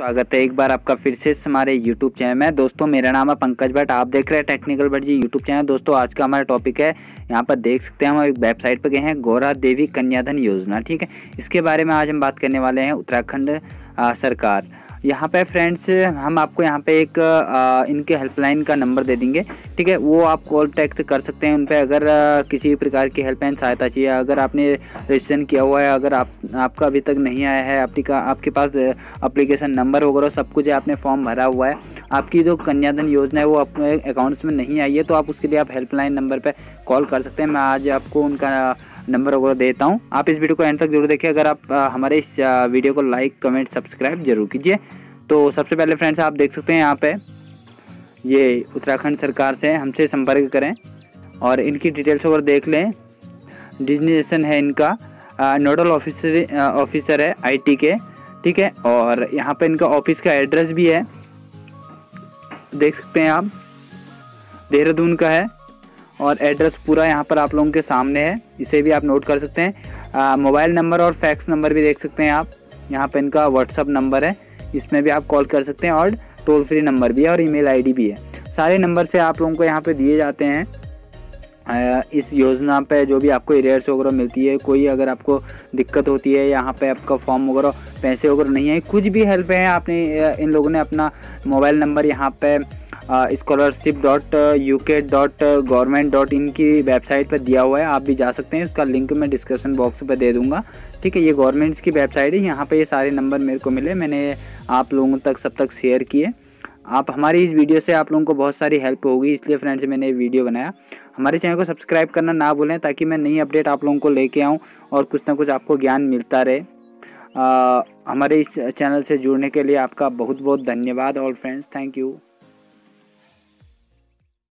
स्वागत है एक बार आपका फिर से हमारे YouTube चैनल में। दोस्तों मेरा नाम है पंकज भट्ट, आप देख रहे हैं technical Bhatt ji YouTube channel. दोस्तों आज का हमारा टॉपिक है, यहाँ पर देख सकते हैं हम एक वेबसाइट पर गए हैं, गौरा देवी कन्याधन योजना। ठीक है, इसके बारे में आज हम बात करने वाले हैं। उत्तराखंड सरकार यहाँ पे फ्रेंड्स, हम आपको यहाँ पे एक इनके हेल्पलाइन का नंबर दे देंगे। ठीक है, वो आप कॉन्टैक्ट कर सकते हैं उन पे, अगर किसी भी प्रकार की हेल्पलाइन सहायता चाहिए। अगर आपने रजिस्ट्रेशन किया हुआ है, अगर आपका अभी तक नहीं आया है, आपके पास एप्लीकेशन नंबर वगैरह सब कुछ है, आपने फॉर्म भरा हुआ है, आपकी जो कन्याधन योजना है वो अपने अकाउंट्स में नहीं आई है, तो आप उसके लिए आप हेल्पलाइन नंबर पर कॉल कर सकते हैं। मैं आज आपको उनका नंबर वगैरह देता हूँ। आप इस वीडियो को एंड तक जरूर देखिए। अगर आप हमारे इस वीडियो को लाइक कमेंट सब्सक्राइब जरूर कीजिए। तो सबसे पहले फ्रेंड्स आप देख सकते हैं यहाँ पे ये उत्तराखंड सरकार से हमसे संपर्क करें और इनकी डिटेल्स वगैरह देख लें। डिजिग्नेशन है इनका नोडल ऑफिसर है IT के। ठीक है, और यहाँ पे इनका ऑफिस का एड्रेस भी है, देख सकते हैं आप, देहरादून का है और एड्रेस पूरा यहाँ पर आप लोगों के सामने है, इसे भी आप नोट कर सकते हैं। मोबाइल नंबर और फैक्स नंबर भी देख सकते हैं आप। यहाँ पे इनका व्हाट्सअप नंबर है, इसमें भी आप कॉल कर सकते हैं, और टोल फ्री नंबर भी है और ईमेल ID भी है। सारे नंबर से आप लोगों को यहाँ पे दिए जाते हैं। इस योजना पे जो भी आपको एरियर्स वगैरह मिलती है, कोई अगर आपको दिक्कत होती है, यहाँ पे आपका फॉर्म वगैरह पैसे वगैरह नहीं है, कुछ भी हेल्प है, आपने इन लोगों ने अपना मोबाइल नंबर यहाँ पे scholarship.uk.government.in की वेबसाइट पर दिया हुआ है, आप भी जा सकते हैं। उसका लिंक मैं डिस्क्रिप्शन बॉक्स पर दे दूंगा। ठीक है, ये गवर्नमेंट्स की वेबसाइट है, यहाँ पे ये सारे नंबर मेरे को मिले, मैंने आप लोगों तक सब तक शेयर किए। आप हमारी इस वीडियो से आप लोगों को बहुत सारी हेल्प होगी, इसलिए फ्रेंड्स मैंने ये वीडियो बनाया। हमारे चैनल को सब्सक्राइब करना ना भूलें, ताकि मैं नई अपडेट आप लोगों को लेके आऊँ और कुछ ना कुछ आपको ज्ञान मिलता रहे। हमारे इस चैनल से जुड़ने के लिए आपका बहुत बहुत धन्यवाद। और फ्रेंड्स थैंक यू।